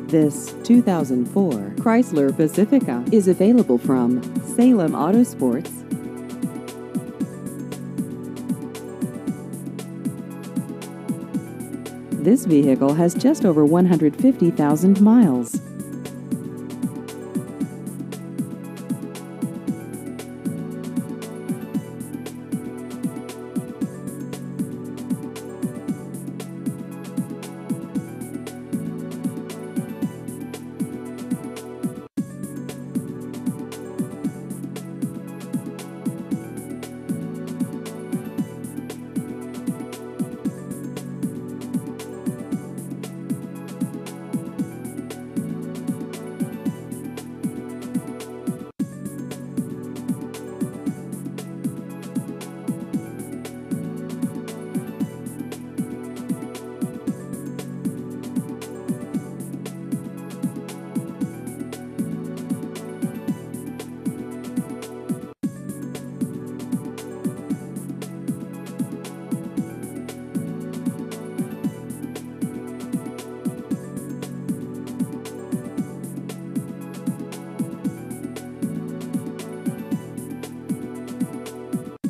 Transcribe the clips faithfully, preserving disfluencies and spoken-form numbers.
This two thousand four Chrysler Pacifica is available from Salem Auto Sports. This vehicle has just over one hundred fifty thousand miles.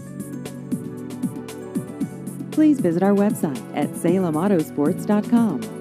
Please visit our website at salem autosports dot com.